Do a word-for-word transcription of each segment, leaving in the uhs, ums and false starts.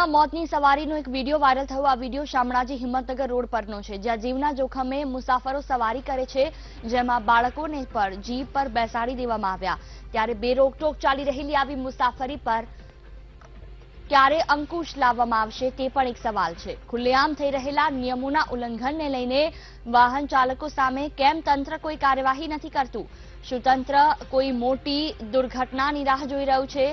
સુરતમાં મોતની સવારીનો એક વિડીયો વાયરલ થયો। આ વિડીયો શામળાજી હિંમતનગર રોડ પરનો છે, જ્યાં જીવના જોખમે મુસાફરો સવારી કરે છે, જેમાં બાળકોને પર જીપ પર બેસાડી દેવામાં આવ્યા। ત્યારે બે રોકટોક ચાલી રહેલી આવી મુસાફરી પર ક્યારે અંકુશ લાવવામાં આવશે તે પણ એક સવાલ છે। ખુલ્લેઆમ થઈ રહેલા નિયમોના ઉલ્લંઘનને લઈને વાહન ચાલકો સામે કેમ તંત્ર કોઈ કાર્યવાહી નથી કરતું? શું તંત્ર કોઈ મોટી દુર્ઘટનાની રાહ જોઈ રહ્યું છે?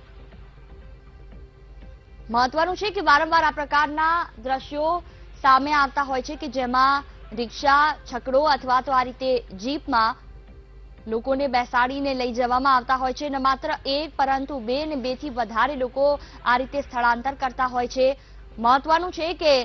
મહત્વનું છે કે વારંવાર આ પ્રકારના દ્રશ્યો સામે આવતા હોય છે કે જેમાં રિક્ષા, છકડો અથવા તો આ રીતે જીપમાં લોકોને બેસાડીને લઈ જવામાં આવતા હોય છે। ન માત્ર એક પરંતુ બે ને બે થી વધારે લોકો આ રીતે સ્થળાંતર કરતા હોય છે। મહત્વનું છે કે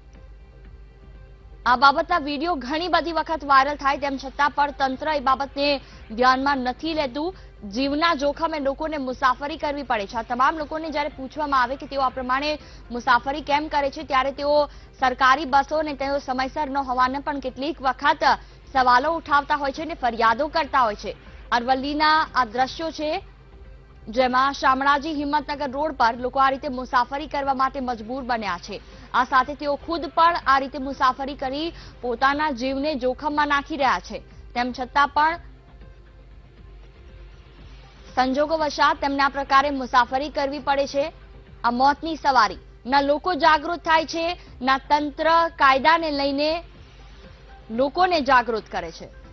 આ બાબતના વિડીયો ઘણી બધી વખત વાયરલ થાય તેમ છતાં પણ તંત્ર એ બાબતને ધ્યાનમાં નથી લેતું। જીવના જોખમે લોકોને મુસાફરી કરવી પડે છે। આ તમામ લોકોને જ્યારે પૂછવામાં આવે કે તેઓ આ પ્રમાણે મુસાફરી કેમ કરે છે, ત્યારે તેઓ સરકારી બસો ને તેઓ સમયસર ન હોવાને પણ કેટલીક વખત સવાલો ઉઠાવતા હોય છે અને ફરિયાદો કરતા હોય છે। અરવલ્લીના આ દ્રશ્યો છે, જેમાં શામળાજી હિંમતનગર રોડ પર લોકો આ રીતે મુસાફરી કરવા માટે મજબૂર બન્યા છે। આ સાથે તેઓ ખુદ પણ આ રીતે મુસાફરી કરી પોતાના જીવને જોખમમાં નાખી રહ્યા છે। તેમ છતાં પણ સંજોગો વશાત તેમને આ પ્રકારે મુસાફરી કરવી પડે છે। આ મોતની સવારી ના લોકો જાગૃત થાય છે, ના તંત્ર કાયદાને લઈને લોકોને જાગૃત કરે છે।